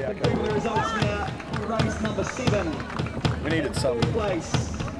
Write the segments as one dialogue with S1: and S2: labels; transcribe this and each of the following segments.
S1: Yeah, okay.
S2: The results now, race number 7.
S1: We needed some.
S2: Place.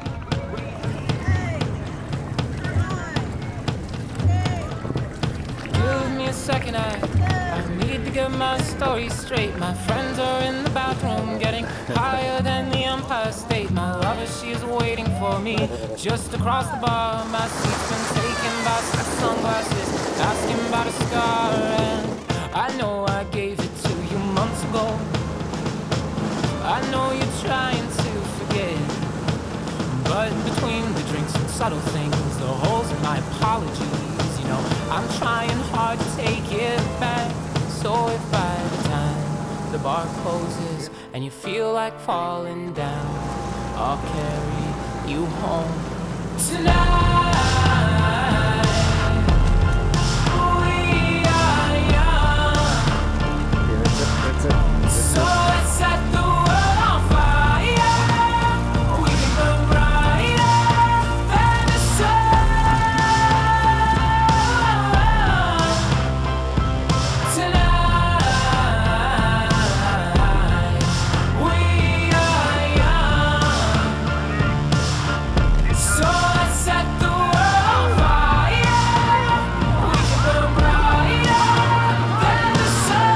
S3: Give me a second, I need to get my story straight. My friends are in the bathroom, getting higher than the Empire State. My lover, she's waiting for me just across the bar. My seat's been taken by some sunglasses, asking about a scar. And I know I gave it to you months ago. I know you're trying to forget, but between the drinks and subtle things, the holes in my apologies, you know, I'm trying hard to take it back. So if by the time the bar closes and you feel like falling down, I'll carry you home tonight. We are young, so let's set the world on fire. We can burn brighter than the sun tonight. We are young, so let's set the world on fire. We can burn brighter than the sun.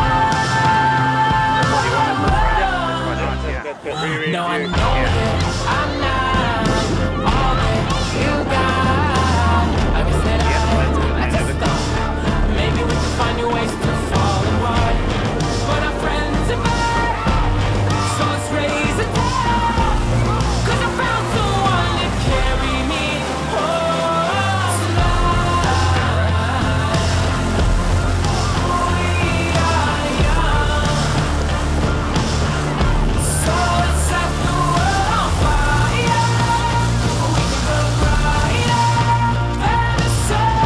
S3: No, I know that I'm not all that you got. I guess that I just thought maybe we could find new ways to fall apart. But our friends are back, so let's raise it down. 'Cause I found someone to carry me home tonight. We are young, so let's set the world on fire. We can burn brighter than the sun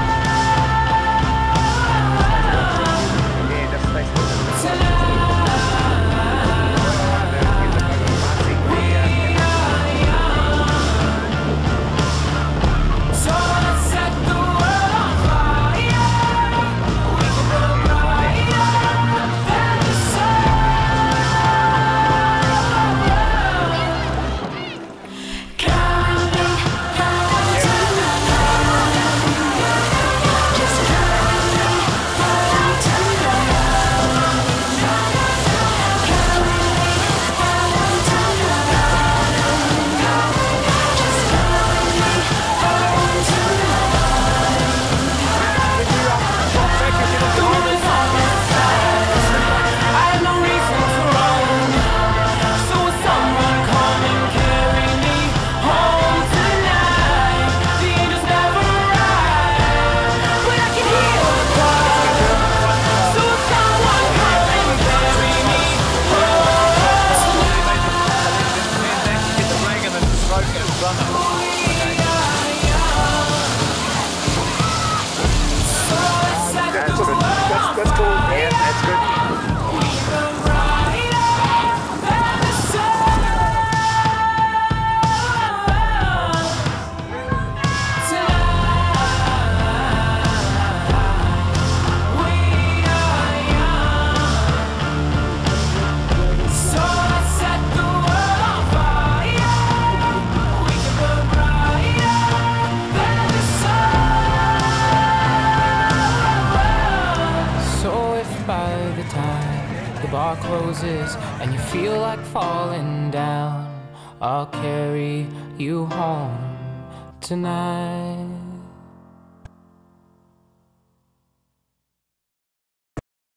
S3: so let's set the world on fire. We can burn brighter than the sun. Counting I have no reason to run, so will someone come and carry me home tonight? The angels never arrive, but I can hear the choir. So will someone come and carry me home tonight?
S1: Get the ring and then stroke it in front of us.
S3: So let's set the
S1: That's
S3: world on
S1: That's cool.
S3: fire.
S1: Yeah, that's good.
S3: We burn brighter than the sun tonight. We are young, so let's set the world on fire. We can burn brighter than the sun. So if by the time the bar closes and you feel like falling down, I'll carry you home tonight.